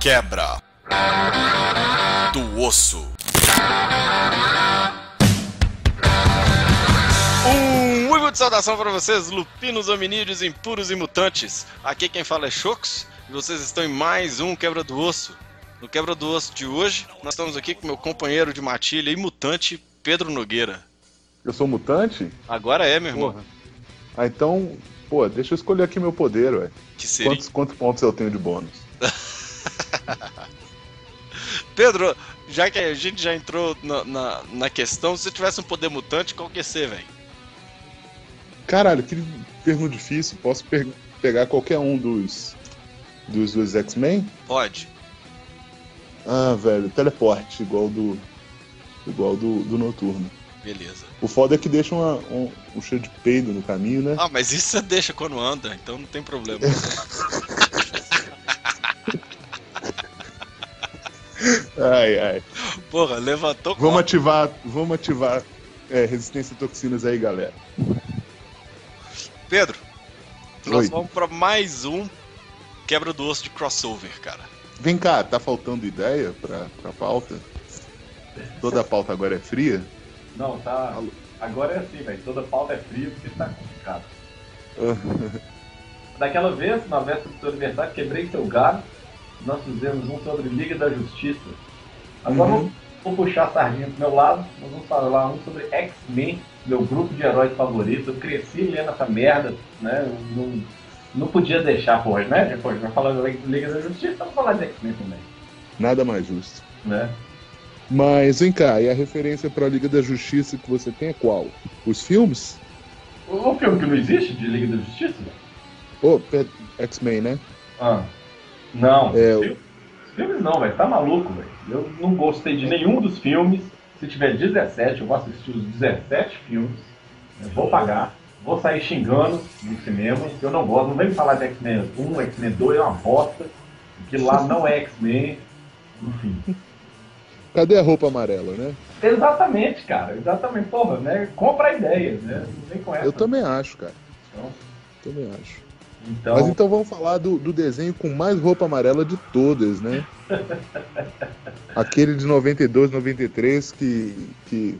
Quebra do Osso. Muito boa saudação para vocês, lupinos, hominídeos, impuros e mutantes. Aqui quem fala é Chocos e vocês estão em mais um Quebra do Osso. No Quebra do Osso de hoje, nós estamos aqui com meu companheiro de matilha e mutante, Pedro Nogueira. Eu sou mutante? Agora é, meu irmão. Porra. Ah, então, deixa eu escolher aqui meu poder, ué. Que seria? Quantos pontos eu tenho de bônus? Pedro, já que a gente já entrou na questão, se você tivesse um poder mutante, qual que ia ser, velho? Caralho, que pergunta difícil. Posso pegar qualquer um dos X-Men? Pode. Ah, velho, teleporte, igual do Noturno. Beleza. O foda é que deixa um cheiro de peido no caminho, né? Ah, mas isso você deixa quando anda, então não tem problema. Ai. Porra, levantou. Vamos ativar resistência a toxinas aí, galera. Pedro, nós Oi. vamos pra mais um Quebra do Osso de crossover, cara. Vem cá, tá faltando ideia pra pauta? Toda a pauta agora é fria? Não, tá. Agora é assim, velho. Toda pauta é fria porque tá complicado. Daquela vez, na véspera do seu aniversário, quebrei seu galho. Nós fizemos um sobre Liga da Justiça. Agora vou puxar a sardinha pro meu lado. Nós vamos falar um sobre X-Men, meu grupo de heróis favorito. Eu cresci lendo essa merda, né? Eu não podia deixar por hoje, né? Depois vai falar da Liga da Justiça, vamos falar de X-Men também. Nada mais justo. Né? Mas vem cá, e a referência pra Liga da Justiça que você tem é qual? Os filmes? O filme que não existe de Liga da Justiça? X-Men, né? Ah. Não, os filmes não, velho. Tá maluco, velho. Eu não gostei de nenhum dos filmes. Se tiver 17, eu vou assistir os 17 filmes. Eu vou pagar. Vou sair xingando no cinema. Eu não gosto. Não vem me falar de X-Men 1, X-Men 2, é uma bosta. Que lá não é X-Men. Enfim. Cadê a roupa amarela, né? Exatamente, cara. Exatamente. Porra, né? Compra a ideia, né? Não vem com essa. Eu também acho, cara. Então, Também acho. então... Mas então vamos falar do desenho com mais roupa amarela de todas, né? Aquele de 92, 93 que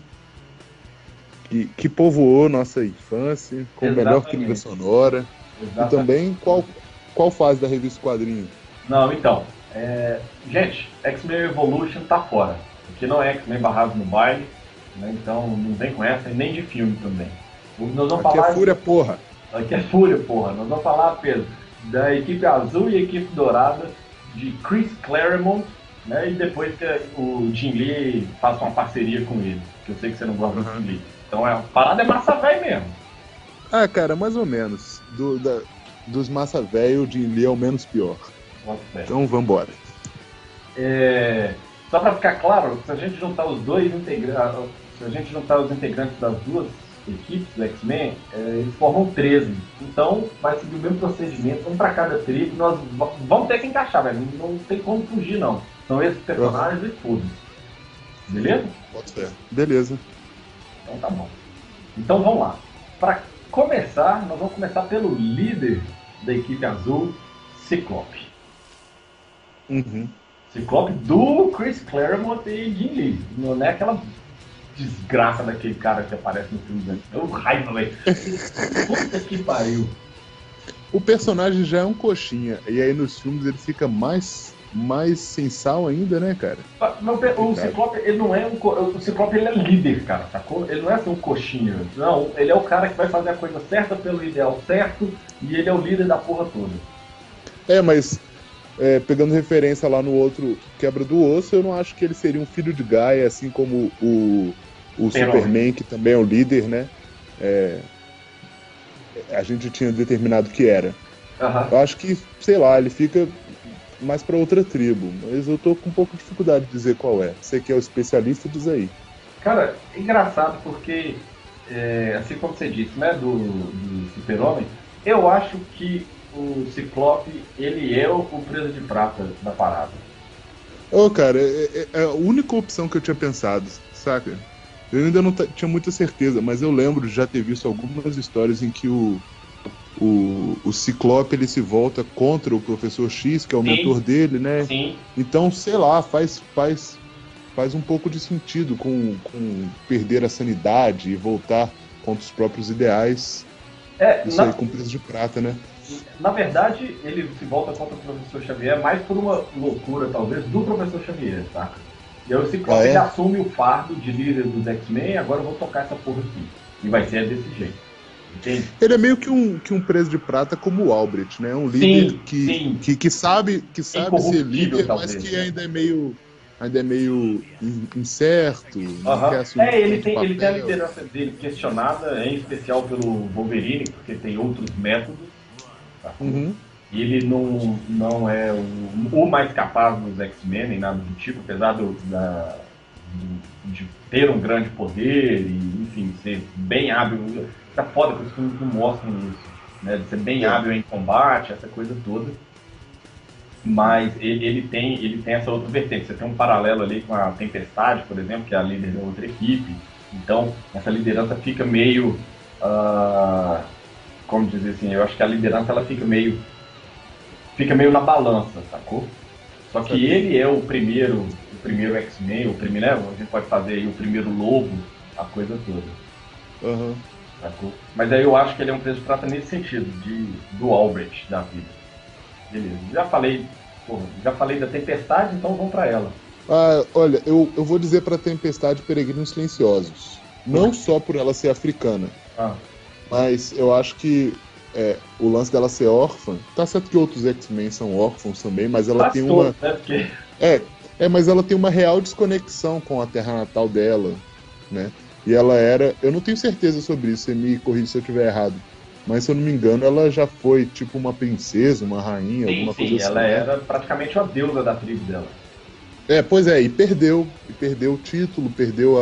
povoou nossa infância, com melhor trilha sonora. Exatamente. E também qual fase da revista Quadrinho? Não, então, gente, X-Men Evolution tá fora, porque não é X-Men Barrados no Baile, né? Então não vem com essa e nem de filme também. Nós vamos Aqui falar é Fúria, porra. Aqui é Fúria, porra. Nós vamos falar, Pedro, da equipe azul e equipe dourada de Chris Claremont, né? E depois que o Jim Lee faça uma parceria com ele, que eu sei que você não gosta do Jim Lee. Então a parada é massa velho mesmo. Ah, cara, mais ou menos. Dos massa velho, o Jim Lee é o menos pior. Então vambora. Só pra ficar claro, se a gente juntar os integrantes das duas equipes do X-Men, eles formam 13. Então vai seguir o mesmo procedimento, um pra cada tribo. Nós vamos ter que encaixar, velho. Não tem como fugir, não. São esses personagens e tudo. Beleza? Pode ser. Beleza. Então tá bom. Então vamos lá. Pra começar, nós vamos começar pelo líder da equipe azul, Ciclope. Ciclope do Chris Claremont e Jim Lee. Não é aquela desgraça daquele cara que aparece no filme dele. É um raiva, velho. Puta que pariu. O personagem já é um coxinha, e aí nos filmes ele fica mais sem sal ainda, né, cara? O Ciclope, ele não é o Ciclope, ele é líder, cara, sacou? Ele não é assim um coxinha. Não, ele é o cara que vai fazer a coisa certa pelo ideal certo, e ele é o líder da porra toda. Mas pegando referência lá no outro Quebra do Osso, eu não acho que ele seria um filho de Gaia, assim como o Superman, que também é o líder, né? A gente tinha determinado que era. Eu acho que, sei lá, ele fica mais pra outra tribo, mas eu tô com um pouco de dificuldade de dizer qual é. Você que é o especialista, diz aí. Cara, é engraçado porque, assim como você disse, né, do Super-Homem, eu acho que o Ciclope, ele é o preso de prata da parada. Cara, é a única opção que eu tinha pensado, saca? Eu ainda não tinha muita certeza, mas eu lembro de já ter visto algumas histórias em que o o Ciclope ele se volta contra o Professor X, que é o mentor dele, né? Sim. Então, sei lá, faz um pouco de sentido com perder a sanidade e voltar contra os próprios ideais. Isso aí com Preso de Prata, né? Na verdade, ele se volta contra o Professor Xavier mais por uma loucura, talvez, do Professor Xavier, tá? E aí o Ciclope ele assume o fardo de líder dos X-Men, agora eu vou tocar essa porra aqui. E vai ser desse jeito. Entende? Ele é meio que um Preso de Prata como o Albrecht, né? Um líder que sabe ser líder, talvez, mas que ainda é meio incerto. Não quer assumir ele tem a liderança dele questionada, em especial pelo Wolverine, porque tem outros métodos. Tá? Uhum. E ele não é o mais capaz dos X-Men, nem nada do tipo, apesar de ter um grande poder e, enfim, ser bem hábil. Tá foda que os filmes não mostram isso, né? De ser bem hábil em combate, essa coisa toda. Mas ele tem essa outra vertente. Você tem um paralelo ali com a Tempestade, por exemplo, que é a líder da outra equipe. Então, essa liderança fica meio... como dizer assim? Eu acho que a liderança ela fica meio na balança, sacou? Só que ele é o primeiro X-Men, o primeiro, né? A gente pode fazer aí o primeiro lobo, a coisa toda. Uhum. Sacou? Mas aí eu acho que ele é um Preso de Prata nesse sentido, do Albrecht da vida. Beleza, já falei da Tempestade, então vamos pra ela. Olha, eu vou dizer pra Tempestade Peregrinos Silenciosos. Não só por ela ser africana, mas eu acho que o lance dela ser órfã, tá certo que outros X-Men são órfãos também, mas ela tem uma... mas ela tem uma real desconexão com a terra natal dela, né? E ela eu não tenho certeza sobre isso, você me corrige se eu estiver errado, mas se eu não me engano ela já foi tipo uma princesa, uma rainha, alguma coisa assim. Sim, ela era praticamente a deusa da tribo dela. Pois é, e perdeu o título, perdeu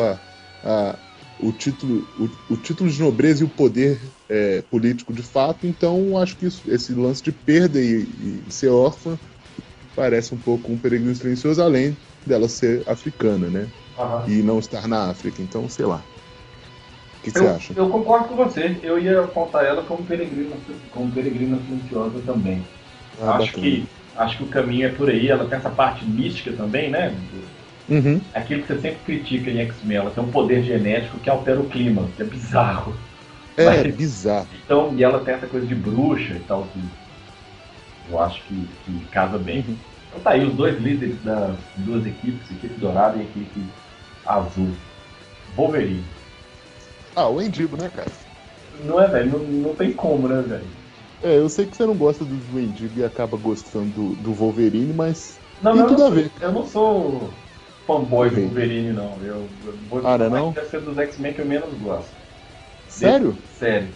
o título de nobreza e o poder político de fato, então acho que esse lance de perda e ser órfã parece um pouco um Peregrino Silencioso, além dela ser africana, né? Uhum. E não estar na África, então sei lá. O que você acha? Eu concordo com você, eu ia apontar ela como Peregrina Silenciosa também. Acho que o caminho é por aí, ela tem essa parte mística também, né? Uhum. Aquilo que você sempre critica em X-Men, ela tem um poder genético que altera o clima, que é bizarro. Bizarro. Então, e ela tem essa coisa de bruxa e tal, que eu acho que casa bem. Uhum. Então tá aí os dois líderes das duas equipes, equipe dourada e equipe azul. Wolverine. O Wendigo, né, cara? Não é, velho? Não tem como, né, velho? Eu sei que você não gosta do Wendigo e acaba gostando do Wolverine, mas tem tudo a ver. Eu não sou fanboy do Wolverine, não. Eu vou não? Deve ser dos X-Men que eu menos gosto. Sério? Sério.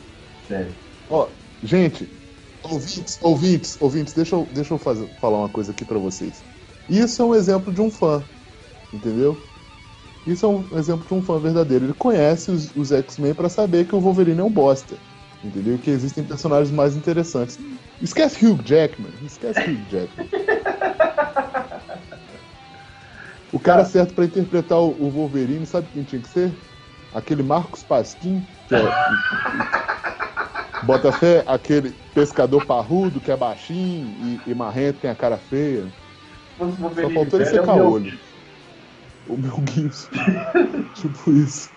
Gente, ouvintes, deixa eu falar uma coisa aqui pra vocês. Isso é um exemplo de um fã, entendeu? Isso é um exemplo de um fã verdadeiro. Ele conhece os X-Men pra saber que o Wolverine é um bosta, entendeu? Que existem personagens mais interessantes. Esquece Hugh Jackman. O cara certo pra interpretar o Wolverine, sabe quem tinha que ser? Aquele Marcos Pasquim, que bota fé, aquele pescador parrudo que é baixinho e marrento, tem a cara feia. Só faltou ele ser caolho. O Mel Gibson. Tipo isso.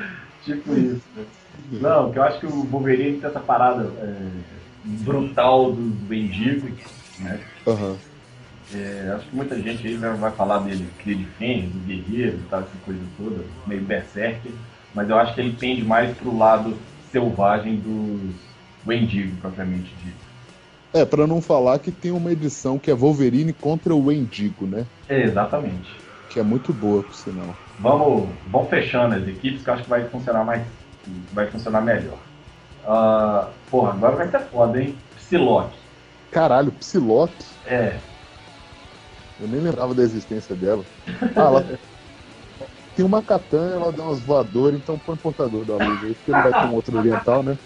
Não, que eu acho que o Wolverine tem essa parada brutal dos mendigos, né? Uhum. Acho que muita gente aí vai falar dele, cria de fênix, do guerreiro e tal, essa coisa toda, meio berserker, mas eu acho que ele tende mais pro lado selvagem dos Wendigo, propriamente dito. Pra não falar que tem uma edição que é Wolverine contra o Wendigo, né? Exatamente. Que é muito boa, por sinal. Vamos fechando as equipes, que eu acho que vai funcionar melhor. Agora vai ser foda, hein? Psylocke. Caralho, Psylocke? Eu nem lembrava da existência dela. Ela tem uma katana, ela dá umas voadoras, então põe portador da luz aí, porque não vai ter um outro oriental, né?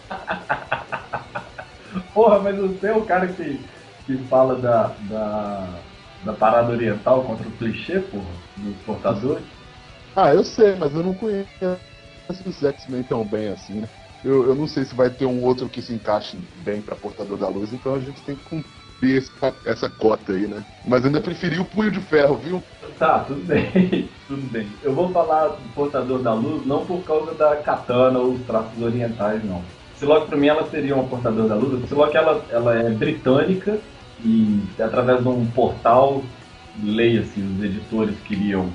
Mas você é o cara que fala da parada oriental contra o clichê, dos portadores? Eu sei, mas eu não conheço os X-Men tão bem assim, né? Eu não sei se vai ter um outro que se encaixe bem pra Portador da Luz, então a gente tem que cumprir essa cota aí, né? Mas ainda preferi o Punho de Ferro, viu? Tá, tudo bem, tudo bem. Eu vou falar do Portador da Luz não por causa da katana ou os traços orientais, não. Psylocke, pra mim, ela seria uma Portador da Luz. A Psylocke, ela é britânica e através de um portal, leia-se, os editores queriam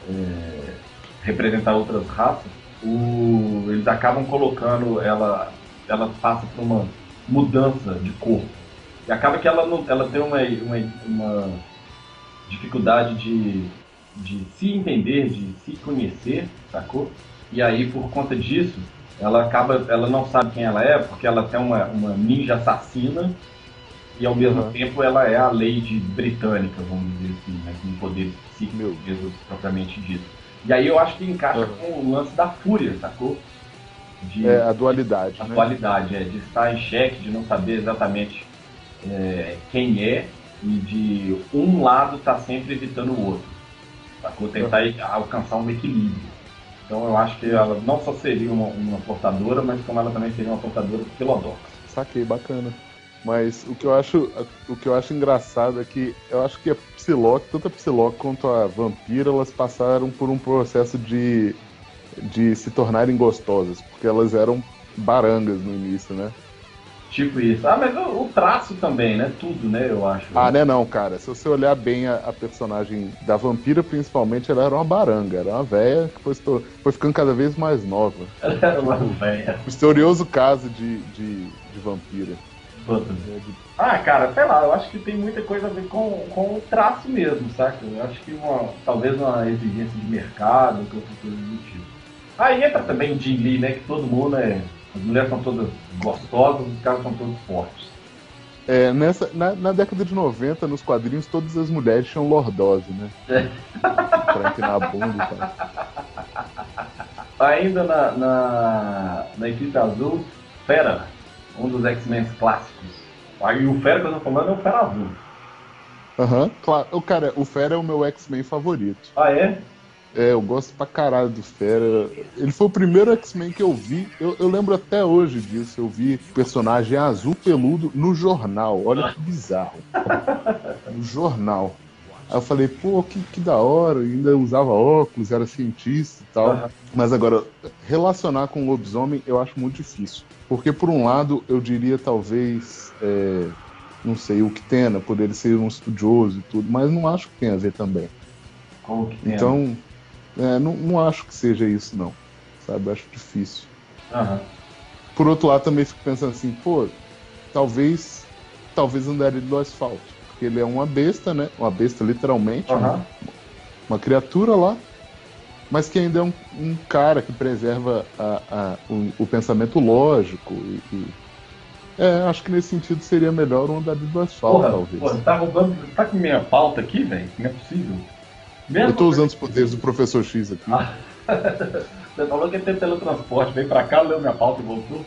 representar outras raças, eles acabam colocando ela passa por uma mudança de corpo. E acaba que ela tem uma dificuldade de se entender, de se conhecer, sacou? E aí, por conta disso, ela não sabe quem ela é, porque ela tem uma ninja assassina e ao mesmo tempo ela é a Lady Britânica, vamos dizer assim, né, com poderes psíquicos propriamente dito. E aí eu acho que encaixa com o lance da fúria, sacou? A dualidade. A dualidade, de estar em xeque, de não saber exatamente quem é e de um lado estar sempre evitando o outro, sacou? Tentar alcançar um equilíbrio. Então eu acho que ela não só seria uma portadora, mas como ela também seria uma portadora filodoxa. Saquei, bacana. Mas o que eu acho engraçado é que eu acho que a Psylocke, tanto a Psylocke quanto a Vampira, elas passaram por um processo de se tornarem gostosas, porque elas eram barangas no início, né? Tipo isso. Mas o traço também, né? Tudo, né? Eu acho. Né? Não, cara. Se você olhar bem a personagem da Vampira, principalmente, ela era uma baranga. Era uma véia que foi ficando cada vez mais nova. Ela era uma véia. Misterioso caso de Vampira. Cara, sei lá, eu acho que tem muita coisa a ver com o traço mesmo, saca? Eu acho que talvez uma exigência de mercado, outra coisa do tipo. Aí entra também o Jim Lee, né? Que todo mundo as mulheres são todas gostosas, os caras são todos fortes. Na década de 90, nos quadrinhos, todas as mulheres tinham lordose, né? Pra empinar a bunda e tal. Ainda na equipe azul, Fera, um dos X-Men clássicos. Aí o Fera que eu tô falando é o Fera azul. Claro. Cara, o Fera é o meu X-Men favorito. É? Eu gosto pra caralho do Fera. Ele foi o primeiro X-Men que eu vi. Eu lembro até hoje disso. Eu vi o personagem azul peludo no jornal. Olha que bizarro. No jornal. Aí eu falei, pô, que da hora. Eu ainda usava óculos, era cientista e tal. Mas agora, relacionar com o lobisomem eu acho muito difícil. Porque, por um lado, eu diria talvez, não sei, o Ktena, por ele ser um estudioso e tudo, mas não acho que tenha a ver também. Como que tem? Então, não acho que seja isso, não. Sabe, eu acho difícil. Por outro lado, também fico pensando assim, pô, talvez andaria do asfalto. Porque ele é uma besta, né? Uma besta, literalmente. Né? Uma criatura lá. Mas que ainda é um cara que preserva o pensamento lógico. Acho que nesse sentido seria melhor um andar do asfalto, talvez. Porra, tá com minha pauta aqui, velho? Não é possível. Eu tô usando os poderes do Professor X aqui. Você falou que ia ter teletransporte, veio pra cá, leu minha pauta e voltou.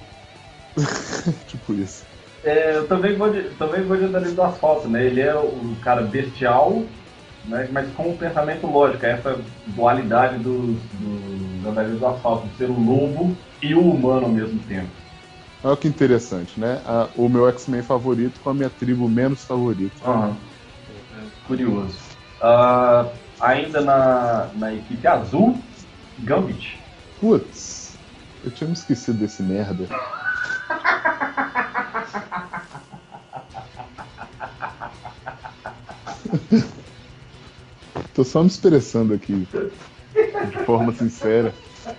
Tipo isso. Eu também vou de Andarilho do Asfalto, né? Ele é o cara bestial, né? Mas com o pensamento lógico, essa dualidade do Andarilho do Asfalto, ser o lobo e o humano ao mesmo tempo. Olha que interessante, né? O meu X-Men favorito com a minha tribo menos favorita. Curioso. Ainda na equipe azul, Gambit. Putz, eu tinha me esquecido desse merda. Tô só me expressando aqui de forma sincera.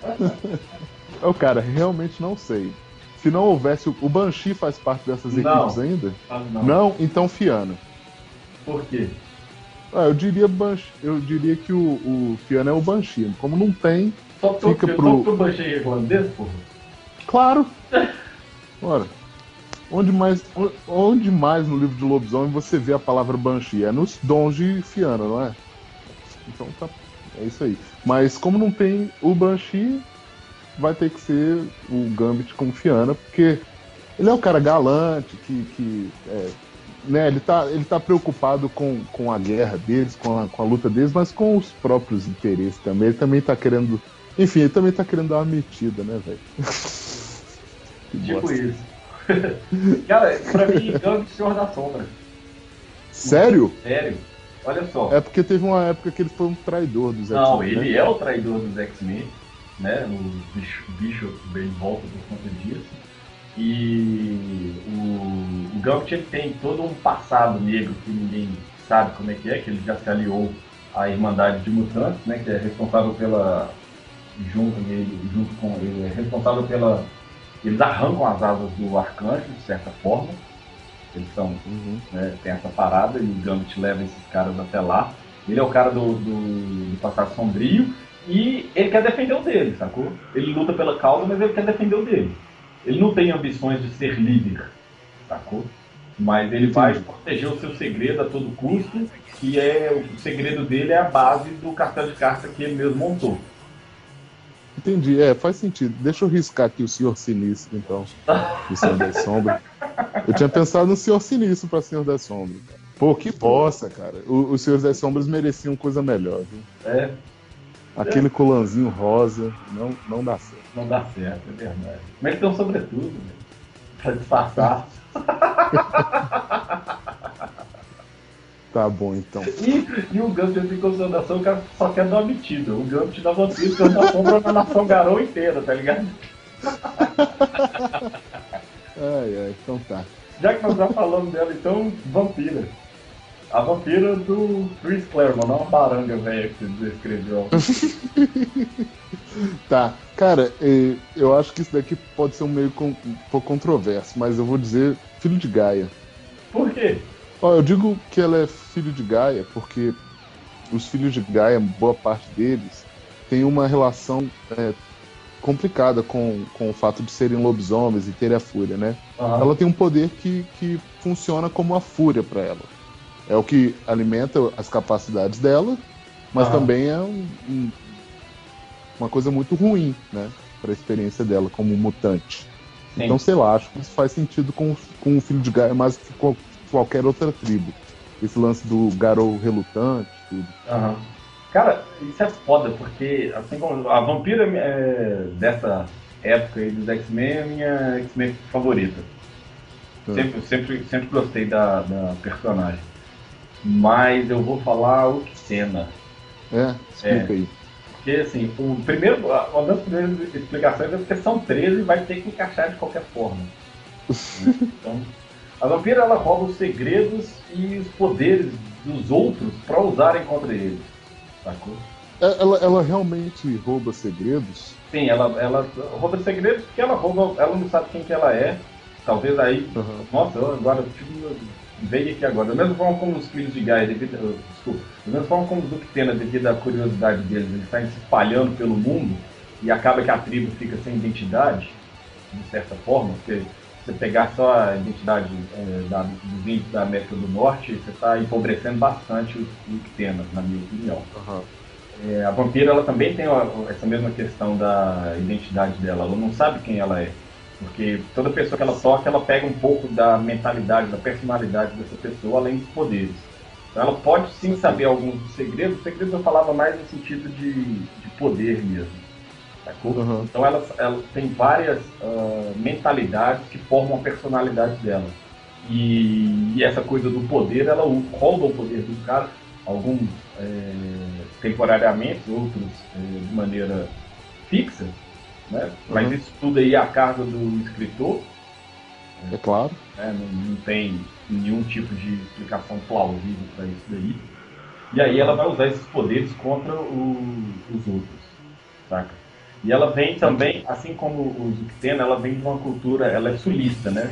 Cara, realmente não sei. Se não houvesse... O Banshee faz parte dessas equipes ainda? Não? Então Fiana. Por quê? Eu diria que o Fiana é o Banshee. Como não tem, fica pro Banshee irlandês, porra? Claro! Ora, onde mais no livro de lobisomem você vê a palavra Banshee? É nos Dons de Fiana, não é? Então tá, é isso aí. Mas como não tem o Banshee, vai ter que ser o Gambit com Fiana, porque ele é um cara galante, né, ele tá preocupado com a guerra deles, com a luta deles, mas com os próprios interesses também. Ele também tá querendo... Enfim, ele também tá querendo dar uma metida, né, velho? Tipo bosta. isso. Cara, pra mim, Gambit Senhor da Sombra. Sério? Sério. Olha só. É porque teve uma época que ele foi um traidor dos X-Men. Não, ele é o traidor dos X-Men, né? O bicho bem volta por conta disso. E o Gambit ele tem todo um passado negro que ninguém sabe como é, que ele já se aliou à Irmandade de Mutantes, né? Que é responsável pela. Junto com ele, é responsável pela. Eles arrancam as asas do Arcanjo, de certa forma. Eles são, né, tem essa parada e o Gambit leva esses caras até lá. Ele é o cara do passado sombrio e ele quer defender o dele, sacou? Ele luta pela causa, mas ele quer defender o dele. Ele não tem ambições de ser líder, sacou? Mas ele vai proteger o seu segredo a todo custo, que é o segredo dele é a base do cartão de carta que ele mesmo montou. Entendi, faz sentido. Deixa eu riscar aqui o Senhor Sinistro, então. O Senhor das Sombras. Eu tinha pensado no Senhor Sinistro pra Senhor das Sombras. Pô, que bosta, cara. Os Senhores das Sombras mereciam coisa melhor, viu? É. Aquele colanzinho rosa, não dá certo. Não dá certo, é verdade. Mas ele tem um sobretudo, né? Pra disfarçar. Tá bom, então. E o Gambit em consideração, o cara só quer dar uma metida. O Gambit da Vampiro que da Sombra na nação Garou inteira, tá ligado? Então tá. Já que nós já falamos dela, então, Vampira. A Vampira do Chris Claremont, não uma baranga velha que você descreveu. Tá, cara, eu acho que isso daqui pode ser um pouco controverso, mas eu vou dizer filho de Gaia. Por quê? Eu digo que ela é filho de Gaia porque os filhos de Gaia, boa parte deles, tem uma relação complicada com o fato de serem lobisomens e terem a fúria, né? Ela tem um poder que funciona como a fúria para ela. É o que alimenta as capacidades dela, mas também é uma coisa muito ruim, né? Para a experiência dela como mutante. Sim. Então, sei lá, acho que isso faz sentido com o filho de Gaia mais que com qualquer outra tribo. Esse lance do Garou relutante, tudo. Cara, isso é foda, porque assim como a Vampira dessa época aí dos X-Men é a minha X-Men favorita. Sempre gostei da personagem. Mas eu vou falar o Xena. Explica aí. Porque assim, uma das primeiras explicações é porque são 13 e vai ter que encaixar de qualquer forma. Então, a Vampira ela rouba os segredos e os poderes dos outros para usarem contra eles. Sacou? Ela realmente rouba segredos? Sim, ela rouba segredos porque ela não sabe quem que ela é. Talvez aí. Nossa, agora veio aqui agora. Da mesma forma como os filhos de Gaia, da mesma forma como os Uktena, devido à curiosidade deles, eles saem se espalhando pelo mundo e acaba que a tribo fica sem identidade, de certa forma, porque você pegar só a identidade dos índios da América do Norte, você está empobrecendo bastante os Uktena, na minha opinião. A Vampira ela também tem essa mesma questão da identidade dela, ela não sabe quem ela é. Porque toda pessoa que ela toca, ela pega um pouco da mentalidade, da personalidade dessa pessoa, além dos poderes. Então ela pode sim saber alguns dos segredos. Os segredos eu falava mais no sentido de poder mesmo. Sacou? Então ela tem várias mentalidades que formam a personalidade dela. E essa coisa do poder, ela rouba o poder dos caras, alguns temporariamente, outros de maneira fixa. Né? Mas isso tudo aí é a carga do escritor. É claro. Né? Não tem nenhum tipo de explicação plausível para isso daí. E aí ela vai usar esses poderes contra os outros. Saca? E ela vem também, assim como os Uktena, ela vem de uma cultura, ela é sulista, né?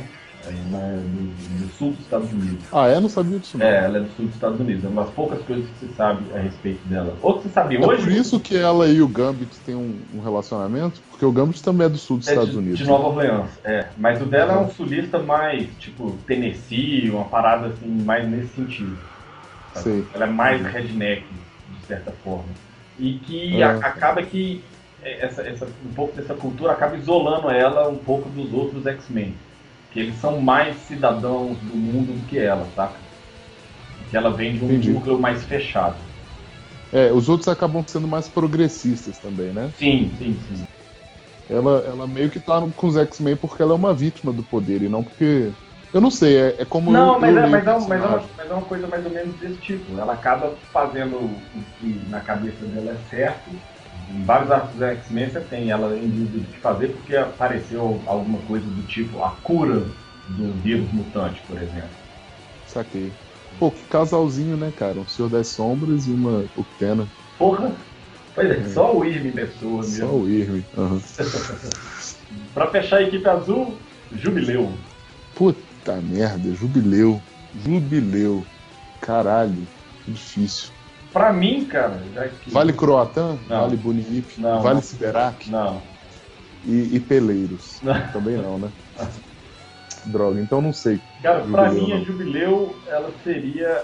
Do sul dos Estados Unidos. Eu não sabia disso não. Ela é do sul dos Estados Unidos. É uma das poucas coisas que se sabe a respeito dela. Ou que se sabe hoje... por isso que ela e o Gambit têm um relacionamento? Porque o Gambit também é do sul dos Estados Unidos. De Nova Orleans, Mas o dela é um sulista mais, tipo, Tennessee, uma parada assim, mais nesse sentido. Sei. Ela é mais redneck, de certa forma. E que acaba que um pouco dessa cultura acaba isolando ela um pouco dos outros X-Men. Que eles são mais cidadãos do mundo do que ela, saca? Que ela vem de um núcleo mais fechado. Os outros acabam sendo mais progressistas também, né? Sim. Ela meio que tá com os X-Men porque ela é uma vítima do poder, e não porque... Eu não sei, é como não, mas eu leio mas é uma coisa mais ou menos desse tipo. Ela acaba fazendo o que na cabeça dela é certo. Em vários arcos do X-Men você tem ela em dúvida de fazer porque apareceu alguma coisa do tipo a cura do vírus mutante, por exemplo. Saquei. Pô, que casalzinho, né, cara? Um Senhor das Sombras e uma Uktena. Porra! Pois é, só o Irving pessoa mesmo. Só o Irving. Uhum. Pra fechar a equipe azul, Jubileu. Puta merda, Jubileu. Caralho, que difícil. Pra mim, cara, já que... Vale Croatan? Não. Vale Bonip? Não, vale não. Siberak? Não. E Peleiros? Não. Também não, né? Droga, então não sei. Cara, Jubileu, pra mim, não. a Jubileu, ela seria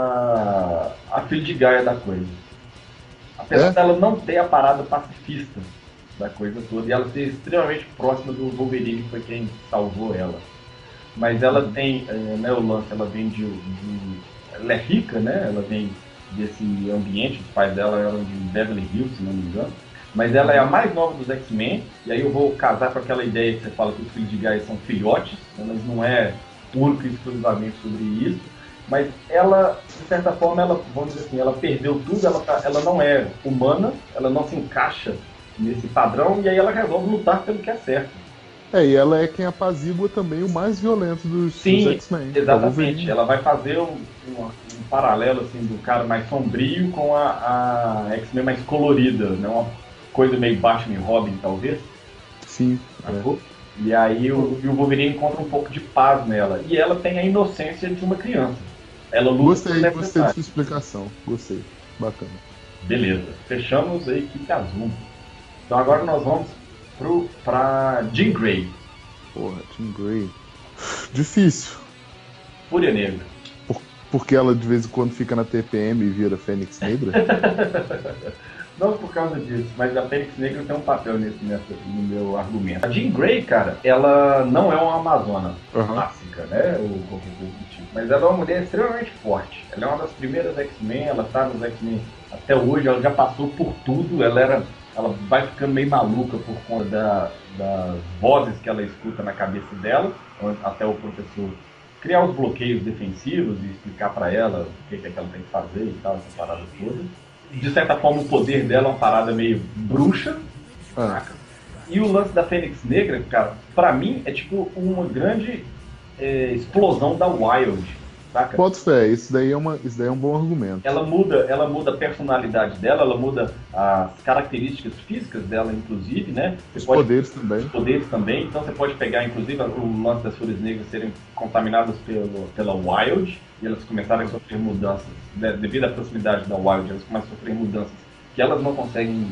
a filha de Gaia da coisa. Apesar dela não ter a parada pacifista da coisa toda, e ela ser extremamente próxima do Wolverine, que foi quem salvou ela. Mas ela tem, né, o lance, ela vem ela é rica, né? Ela vem desse ambiente, os pais dela eram de Beverly Hills, se não me engano. Mas ela é a mais nova dos X-Men, e aí eu vou casar com aquela ideia que você fala que os filhos de Gaia são filhotes, mas não é único e exclusivamente sobre isso. Mas ela, de certa forma, ela, vamos dizer assim, ela perdeu tudo, ela não é humana, ela não se encaixa nesse padrão, e aí ela resolve lutar pelo que é certo. E ela é quem apazigua também o mais violento dos X-Men. Exatamente. Ela vai fazer um paralelo assim, do cara mais sombrio com a X-Men mais colorida, né? Uma coisa meio Batman e Robin, talvez. Sim. E aí o Wolverine encontra um pouco de paz nela. E ela tem a inocência de uma criança. Ela luta Gostei de sua explicação. Gostei. Bacana. Beleza. Fechamos a equipe azul. Então agora nós vamos pra Jean Grey. Porra, Jean Grey. Difícil. Fúria Negra. Porque ela de vez em quando fica na TPM e vira Fênix Negra? Não por causa disso, mas a Fênix Negra tem um papel no meu argumento. A Jean Grey, cara, ela não é uma amazona clássica, né? Ou qualquer coisa do tipo. Mas ela é uma mulher extremamente forte. Ela é uma das primeiras X-Men, ela tá nos X-Men até hoje, ela já passou por tudo, ela vai ficando meio maluca por conta das vozes que ela escuta na cabeça dela, até o professor criar os bloqueios defensivos e explicar para ela o que é que ela tem que fazer e tal, essa parada toda. De certa forma, o poder dela é uma parada meio bruxa, saca? E o lance da Fênix Negra, cara, pra mim é tipo uma grande explosão da Wild, saca? Boto fé, isso daí é um bom argumento. Ela muda a personalidade dela, ela muda as características físicas dela, inclusive, né? Os poderes também. Então você pode pegar, inclusive, o lance das Fúrias Negras serem contaminadas pela Wild, e elas começarem a sofrer mudanças, né? Devido à proximidade da Wild, elas começam a sofrer mudanças que elas não conseguem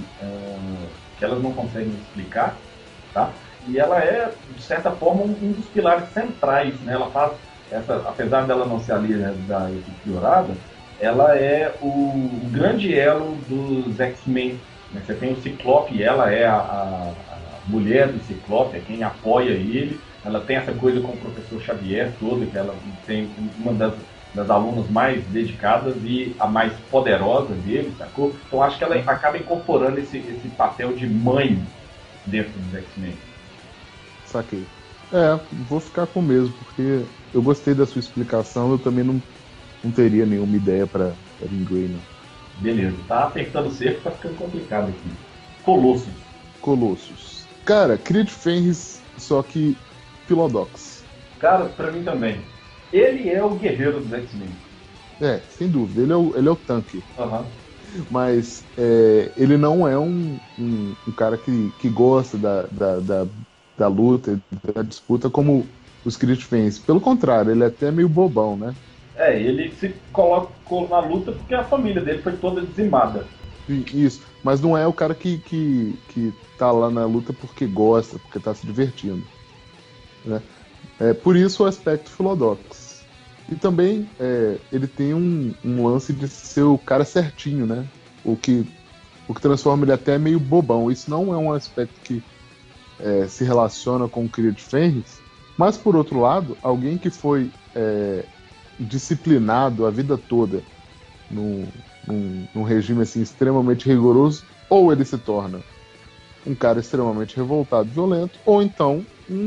explicar, tá? E ela é, de certa forma, um dos pilares centrais, né? Ela faz apesar dela não ser a líder da equipe dourada, ela é o grande elo dos X-Men. Né? Você tem o Ciclope, e ela é a mulher do Ciclope, é quem apoia ele. Ela tem essa coisa com o professor Xavier toda, que ela tem uma das alunas mais dedicadas e a mais poderosa dele, sacou? Então acho que ela acaba incorporando esse papel de mãe dentro dos X-Men. Saquei. Vou ficar com o mesmo, porque eu gostei da sua explicação, eu também não teria nenhuma ideia pra Jean Grey, não. Beleza, tá apertando o cerco, tá ficando complicado aqui. Colossus. Cara, Creed Fenris, só que Philodox. Cara, pra mim também. Ele é o guerreiro dos X-Men. Sem dúvida, ele é o tanque. Uhum. Mas ele não é um cara que gosta da luta, da disputa como os Creed Fenris. Pelo contrário, ele é até meio bobão, né? Ele se colocou na luta porque a família dele foi toda dizimada. Isso, mas não é o cara que tá lá na luta porque gosta, porque tá se divertindo, né? Por isso o aspecto Philodox. E também ele tem um lance de ser o cara certinho, né? O que transforma ele até meio bobão. Isso não é um aspecto que se relaciona com o Creed Fenris, mas por outro lado, alguém que foi disciplinado a vida toda num regime assim extremamente rigoroso, ou ele se torna um cara extremamente revoltado, violento, ou então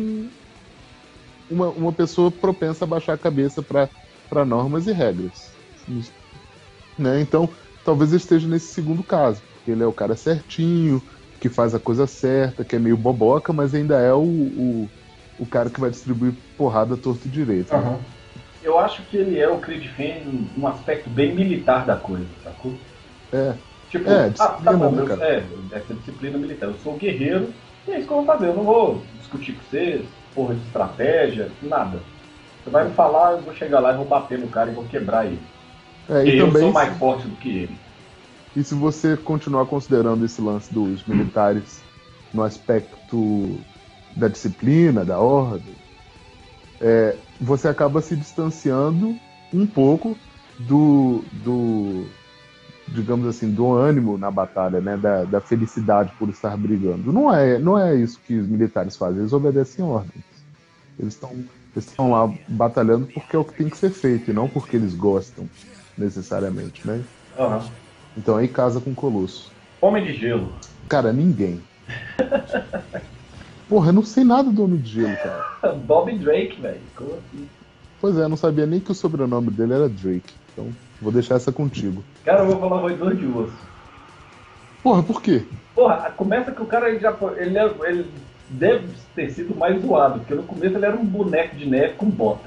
uma pessoa propensa a baixar a cabeça para normas e regras. Né? Então, talvez ele esteja nesse segundo caso, porque ele é o cara certinho, que faz a coisa certa, que é meio boboca, mas ainda é o cara que vai distribuir porrada torto e direito. Né? Eu acho que ele é o Creed Finn num aspecto bem militar da coisa, sacou? Tipo, tá bom, essa disciplina militar. Eu sou guerreiro, e é isso que eu vou fazer. Eu não vou discutir com você, porra de estratégia, nada. Você vai me falar, eu vou chegar lá e vou bater no cara e vou quebrar ele. E eu sou mais forte do que ele. E se você continuar considerando esse lance dos militares no aspecto da disciplina, da ordem, você acaba se distanciando um pouco do digamos assim, do ânimo na batalha, né? Da felicidade por estar brigando. Não é isso que os militares fazem, eles obedecem ordens. Eles estão lá batalhando porque é o que tem que ser feito, e não porque eles gostam, necessariamente, né? Então aí casa com o Colosso. Homem de Gelo. Cara, ninguém. Porra, eu não sei nada do Homem de Gelo, cara. Bob Drake, velho. Como assim? Pois é, eu não sabia nem que o sobrenome dele era Drake. Então, vou deixar essa contigo. Cara, eu vou falar roedor de osso. Porra, por quê? Porra, começa que o cara ele deve ter sido mais zoado, porque no começo ele era um boneco de neve com bota.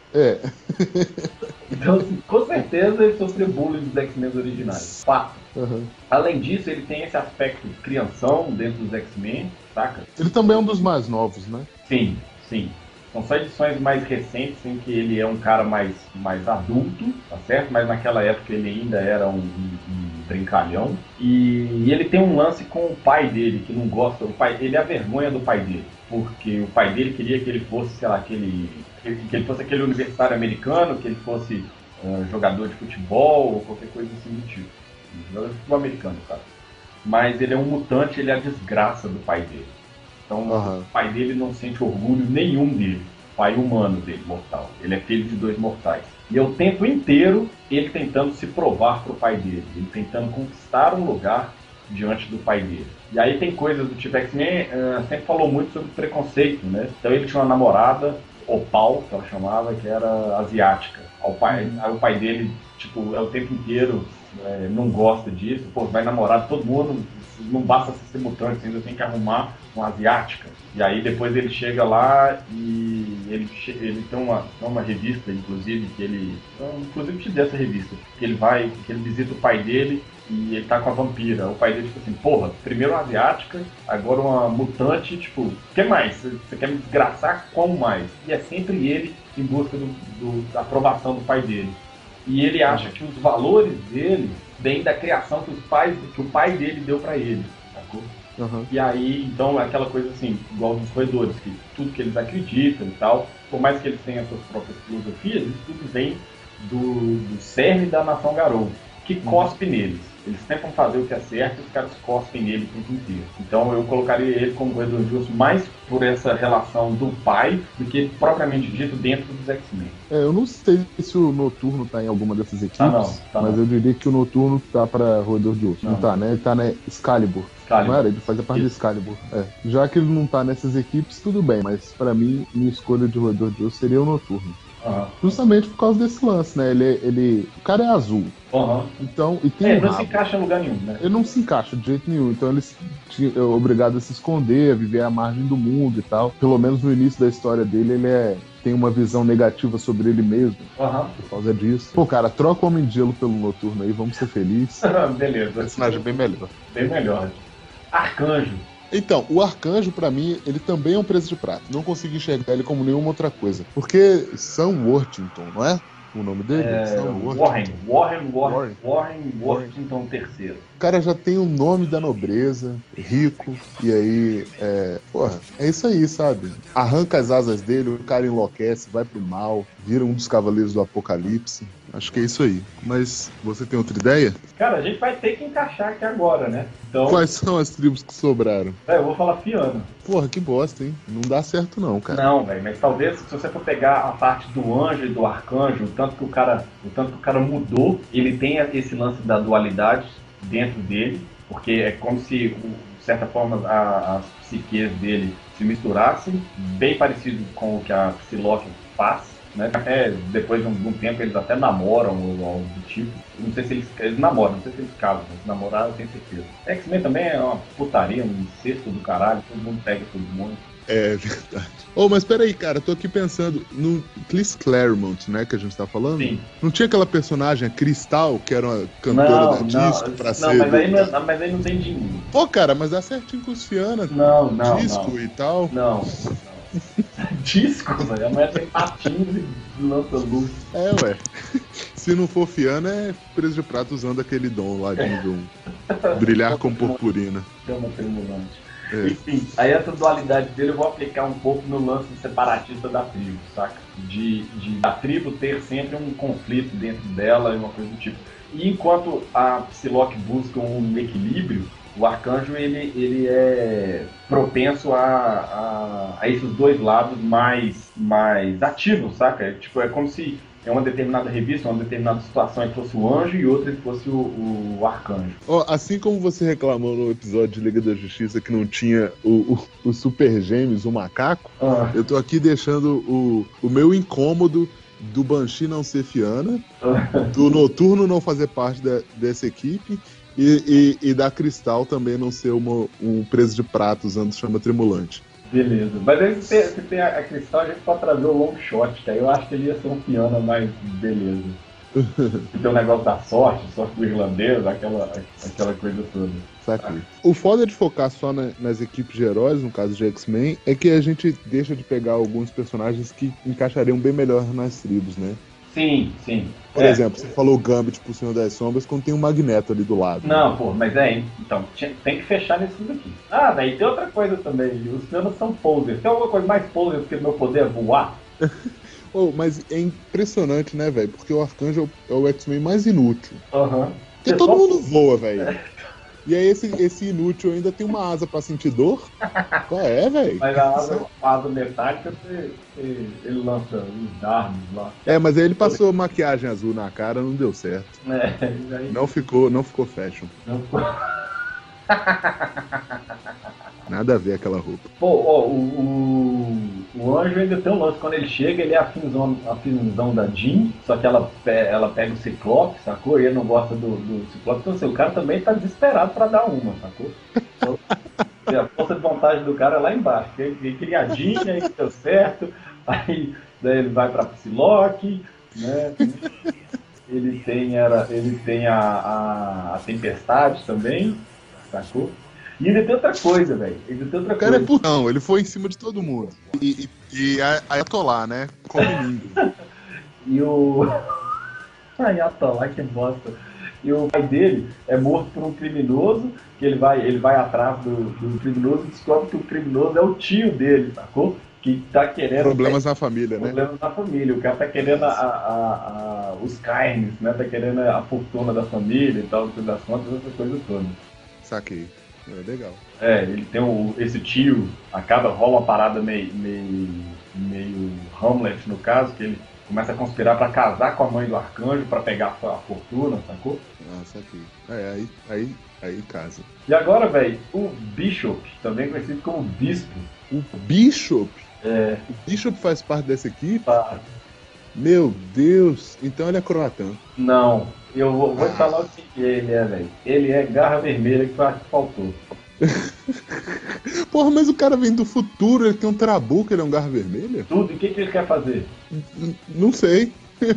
Então, assim, com certeza ele sofreu bullying dos X-Men originais. Fato. Além disso, ele tem esse aspecto de crianção dentro dos X-Men, saca? Ele também é um dos mais novos, né? Sim. São só edições mais recentes em que ele é um cara mais adulto, tá certo? Mas naquela época ele ainda era um brincalhão. E ele tem um lance com o pai dele, que não gosta. Ele é a vergonha do pai dele. Porque o pai dele queria que ele fosse, sei lá, que ele fosse aquele universitário americano, que ele fosse jogador de futebol ou qualquer coisa assim do tipo. Jogador de futebol americano, cara. Mas ele é um mutante, ele é a desgraça do pai dele. Então o pai dele não sente orgulho nenhum dele. O pai humano dele, mortal. Ele é filho de 2 mortais. E é o tempo inteiro ele tentando se provar pro pai dele. Ele tentando conquistar um lugar diante do pai dele. E aí tem coisas do tipo X-Men, sempre falou muito sobre preconceito, né? Então ele tinha uma namorada, Opal, que ela chamava, que era asiática. Aí o pai dele, tipo, é o tempo inteiro não gosta disso. Pô, vai namorar todo mundo, não basta ser mutante, você ainda tem que arrumar uma asiática. E aí depois ele chega lá e ele tem uma revista, inclusive, que ele... Inclusive te dei essa revista. Que ele visita o pai dele e ele tá com a vampira. O pai dele, tipo assim, porra, primeiro uma asiática, agora uma mutante, tipo, o que mais? Você quer me desgraçar? Como mais? E é sempre ele em busca da aprovação do pai dele. E ele acha que os valores dele vêm da criação que o pai dele deu pra ele, sacou? E aí, então, aquela coisa assim, igual dos roedores, que tudo que eles acreditam e tal, por mais que eles tenham as suas próprias filosofias, isso tudo vem do cerne da nação Garou, que cospe neles. Eles tentam fazer o que é certo e os caras cospem nele o tempo inteiro. Então eu colocaria ele como roedor de osso mais por essa relação do pai do que propriamente dito dentro dos X-Men. Eu não sei se o Noturno tá em alguma dessas equipes, mas eu diria que o Noturno tá pra roedor de osso. Não tá, né? Ele tá na Excalibur. Não era? Ele fazia parte do Excalibur. Já que ele não tá nessas equipes, tudo bem, mas pra mim, minha escolha de roedor de osso seria o Noturno. Justamente por causa desse lance, né? O cara é azul. Então, e tem ele não se encaixa em lugar nenhum, né? Ele não se encaixa de jeito nenhum. Então ele é obrigado a se esconder, a viver à margem do mundo e tal. Pelo menos no início da história dele, ele tem uma visão negativa sobre ele mesmo. Por causa disso. Pô, cara, troca o Homem de Gelo pelo Noturno aí, vamos ser felizes. Beleza. Personagem bem melhor. Bem melhor. Arcanjo. Então, o Arcanjo, pra mim, ele também é um preço de prata. Não consigo enxergar ele como nenhuma outra coisa. Porque Sam Worthington, não é? O nome dele? Warren Worthington III. O cara já tem o nome da nobreza, rico, e aí, é isso aí, sabe? Arranca as asas dele, o cara enlouquece, vai pro mal, vira um dos cavaleiros do apocalipse. Acho que é isso aí. Mas você tem outra ideia? Cara, a gente vai ter que encaixar aqui agora, né? Então... Quais são as tribos que sobraram? Eu vou falar Fiana. Porra, que bosta, hein? Não dá certo não, cara. Não, velho, mas talvez se você for pegar a parte do anjo e do arcanjo, o tanto que o cara certa forma, as psiques dele se misturassem, bem parecido com o que a Psylocke faz, né? Até depois de um tempo eles até namoram ou algo do tipo. Não sei se eles namoram, não sei se eles casam, mas namorar eu tenho certeza. X-Men também é uma putaria, um incesto do caralho, todo mundo pega todo mundo. É verdade. Mas peraí, cara, tô aqui pensando no Chris Claremont, né, que a gente tá falando? Sim. Não tinha aquela personagem, a Cristal, que era uma cantora da disco pra ser... Mas aí não tem dinheiro. Pô, cara, mas dá certinho com os Fiana. Disco e tal. Não. Disco, velho. A mulher tem patins e lança luz. Ué. Se não for Fiana, é Preso de Prata usando aquele dom lá de brilhar com purpurina. Chama tremulante. Enfim, aí essa dualidade dele eu vou aplicar um pouco no lance separatista da tribo, saca? De a tribo ter sempre um conflito dentro dela e uma coisa do tipo. E enquanto a Psylocke busca um equilíbrio, o Arcanjo ele é propenso a esses dois lados mais ativos, saca? É como se em uma determinada revista, uma determinada situação ele fosse o anjo e outra ele fosse o arcanjo. Assim como você reclamou no episódio de Liga da Justiça que não tinha o Super Gêmeos, o macaco, eu tô aqui deixando o meu incômodo do Banshee não ser Fiana, do Noturno não fazer parte dessa equipe e da Cristal também não ser um preso de prata usando chama tremulante. Beleza, mas aí se tem a Cristal, a gente pode trazer o long shot, que aí eu acho que ele ia ser um Fiana mais beleza. Tem o negócio da sorte do irlandês, aquela coisa toda. Saquei. O foda de focar só nas equipes de heróis, no caso de X-Men, é que a gente deixa de pegar alguns personagens que encaixariam bem melhor nas tribos, né? Sim. Por exemplo, você falou o Gambit pro Senhor das Sombras quando tem um Magneto ali do lado. Não, pô, mas então, tem que fechar nesses daqui. Daí tem outra coisa também, os Fianas são posers. Tem alguma coisa mais poser do que o meu poder é voar? Mas é impressionante, né, velho? Porque o Arcanjo é o X-Men mais inútil. Porque Você todo mundo voa, velho. E aí esse inútil ainda tem uma asa pra sentir dor? Qual é, velho? Mas a asa metálica, ele lança os dardos lá. Mas aí ele passou maquiagem azul na cara, não deu certo. Aí... Não ficou fashion. Não ficou... Nada a ver aquela roupa. Pô, o anjo ainda tem um lance. Quando ele chega, ele é afinzão da Jean, só que ela pega o Ciclope, sacou? E ele não gosta do Ciclope. Então, assim, o cara também tá desesperado pra dar uma, sacou? Então, a força de vontade do cara é lá embaixo. Ele queria a Jean, aí deu certo. Aí daí ele vai pra Psylocke, né? Ele tem a Tempestade também, sacou? E ainda tem outra coisa, velho. O cara é putão, ele foi em cima de todo mundo. E Ayatollah, né? Como lindo. E o... Ayatollah, que bosta. E o pai dele é morto por um criminoso, que ele vai atrás do criminoso e descobre que o criminoso é o tio dele, sacou? Que tá querendo... Problemas na família, né? Problemas na família. O cara tá querendo os carnes, né? Tá querendo a fortuna da família e tal, no fim das contas, essa coisa toda. Saquei. É legal. Ele tem esse tio, rola uma parada meio Hamlet, no caso, que ele começa a conspirar pra casar com a mãe do Arcanjo pra pegar a fortuna, sacou? Saquei. Aí casa. E agora, velho, o Bishop, também conhecido como Bispo. O Bishop? O Bishop faz parte dessa equipe? Meu Deus, então ele é croatão. Não, eu vou te falar o que ele é, velho. Ele é garra vermelha que faltou. Porra, mas o cara vem do futuro, ele tem um trabuco, ele é um garra vermelha? Tudo, e o que ele quer fazer? Não sei.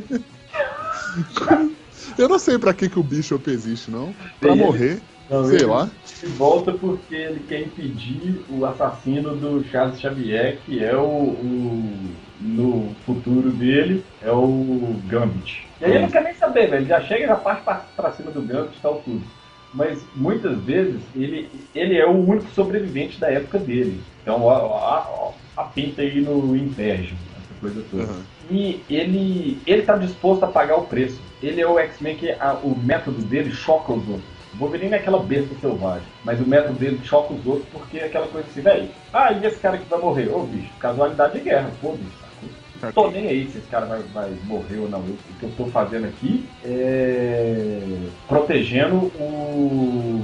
Eu não sei pra que o Bishop existe, não. Pra morrer, sei lá. Ele volta porque ele quer impedir o assassino do Charles Xavier, que é no futuro dele, é o Gambit. E aí ele não quer nem saber, velho. Ele já chega e já parte pra cima do Gambit e tal, tudo. Mas muitas vezes ele é o único sobrevivente da época dele. Então a pinta aí no Inferno, essa coisa toda. E ele tá disposto a pagar o preço. Ele é o X-Men que o método dele choca os outros. O Wolverine é aquela besta selvagem, mas o método dele choca os outros porque é aquela coisa assim, velho, e esse cara que vai morrer? Ô bicho, casualidade de guerra, foda-se. Não tô nem aí se esse cara vai morrer ou não. O que eu tô fazendo aqui é protegendo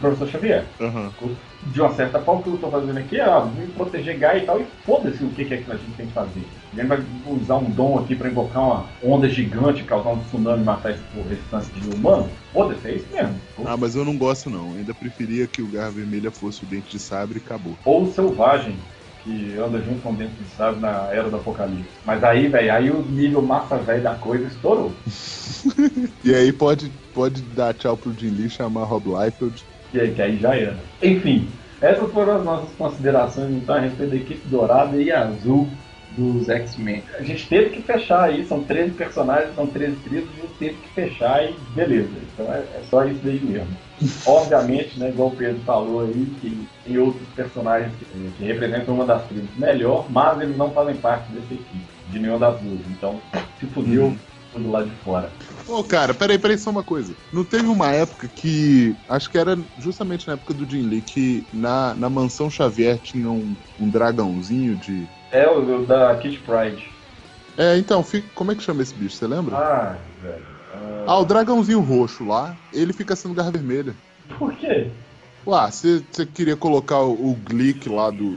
Professor Xavier. De uma certa forma, o que eu tô fazendo aqui é me proteger Gaia e tal, e foda-se o que é que a gente tem que fazer. Alguém vai usar um dom aqui pra invocar uma onda gigante, causar um tsunami e matar esse restante de humano? Foda-se, é isso mesmo. Ah, mas eu não gosto não. Ainda preferia que o Garra Vermelha fosse o Dente de Sabre e acabou. Ou o Selvagem, que anda junto com o Dente de Sabre na Era do Apocalipse. Mas aí, velho, aí o nível massa velho da coisa estourou. E aí pode dar tchau pro Jim Lee, chamar Rob Liefeld. Que aí já era. Enfim, essas foram as nossas considerações então a respeito da equipe dourada e azul dos X-Men. A gente teve que fechar aí, são 13 personagens, são 13 trios, a gente teve que fechar e beleza. Então é só isso daí mesmo. Obviamente, né, igual o Pedro falou aí, que tem outros personagens que representam uma das tribos melhor, mas eles não fazem parte dessa equipe, de nenhuma das duas. Então, se fudeu do lado de fora. Ô, cara, peraí, só uma coisa. Não teve uma época que, acho que era justamente na época do Jim Lee, que na Mansão Xavier tinha um dragãozinho de... É, o da Kitty Pryde. Então, como é que chama esse bicho, você lembra? Ah, velho. O dragãozinho roxo lá, ele fica sendo Garra Vermelha. Por quê? Ué, você queria colocar o Glick lá do...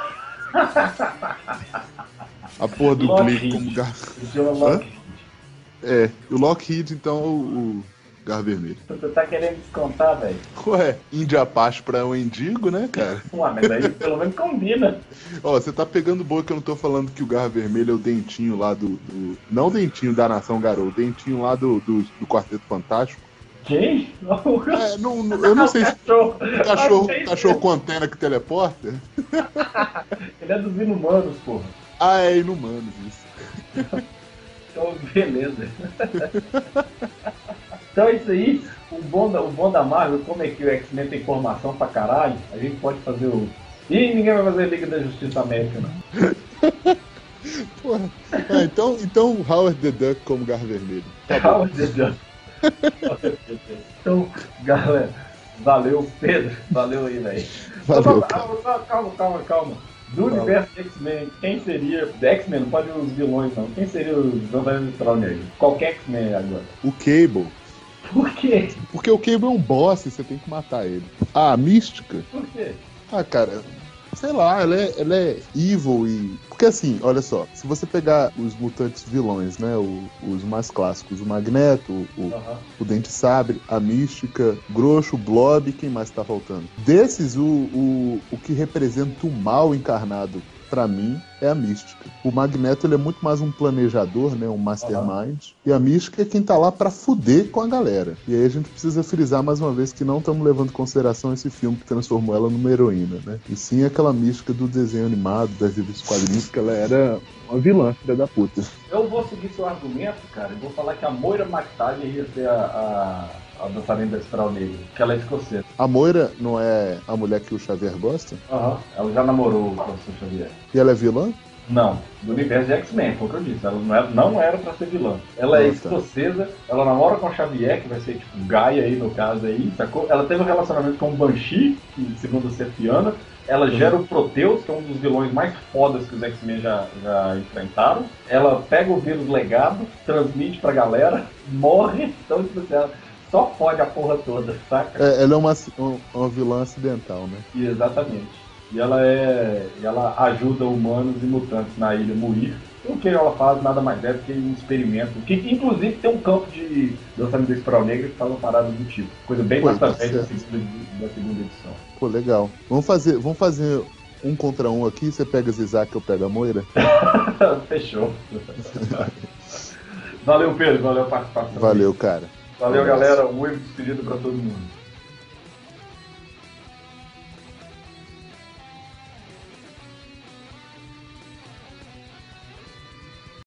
A porra do Glick como Garra... O Lockheed, então, o Garra Vermelha. Você tá querendo descontar, velho? Ué, Índia Apache pra um Indigo, né, cara? Ué, mas aí pelo menos combina. Ó, você tá pegando boa que eu não tô falando que o Garra Vermelha é o dentinho lá do... Não o dentinho da Nação Garou, o dentinho lá do Quarteto Fantástico. Quem? Eu não sei se... Cachorro com antena que teleporta? Ele é dos Inumanos, porra. Ah, é Inumanos, isso. Então, beleza. Então é isso aí. O bom da Marvel, como é que o X-Men tem informação pra caralho, a gente pode fazer o... Ih, ninguém vai fazer a Liga da Justiça América, não. Porra. Então Howard the Duck como Garra Vermelha. Tá Howard the Duck. Então, galera, valeu, Pedro. Valeu aí, velho. Valeu. Calma. Do universo de X-Men, quem seria... X-Men, não pode os vilões, não. Quem seria os Vantagens do Troll Negro? Qualquer X-Men agora. O Cable. Por quê? Porque o Cable é um boss e você tem que matar ele. A Mística. Por quê? Cara, sei lá, ela é evil e... Porque assim, olha só, se você pegar os mutantes vilões, né, os mais clássicos, o Magneto, o Dente Sabre, a Mística, Groxo, o Blob, quem mais tá faltando? Desses, o que representa o mal encarnado, pra mim, é a Mística. O Magneto, ele é muito mais um planejador, né, um mastermind, e a Mística é quem tá lá pra fuder com a galera. E aí a gente precisa frisar mais uma vez que não estamos levando em consideração esse filme que transformou ela numa heroína, né? E sim aquela Mística do desenho animado, das revistas quadrinhos, que ela era uma vilã, filha da puta. Eu vou seguir seu argumento, cara, e vou falar que a Moira McTaggart ia ser a dançarina da Espiral Negra, que ela é escocesa. A Moira não é a mulher que o Xavier gosta? Ela já namorou o professor Xavier. E ela é vilã? Não, do universo de X-Men, foi o que eu disse. Ela não era pra ser vilã. Ela é escocesa, ela namora com o Xavier, que vai ser tipo Gaia aí no caso aí, sacou? Ela teve um relacionamento com o Banshee, que segundo a Cefiana, ela gera o Proteus, que é um dos vilões mais fodas que os X-Men já enfrentaram. Ela pega o vírus legado, transmite pra galera, morre, então tipo assim, ela só fode a porra toda, saca? Ela é uma vilã acidental, né? Exatamente. E ela ajuda humanos e mutantes na ilha Muir. O que ela faz nada mais é do que um experimento. Que inclusive tem um campo de lançamento da Espiral Negra que faz uma parada do tipo. Coisa bem mais pra frente da segunda edição. Pô, legal. Vamos fazer 1 contra 1 aqui, você pega Zizak e eu pego a Moira? Fechou. Valeu, Pedro. Valeu a participação. Valeu, cara. Valeu, galera. Um despedido pra todo mundo.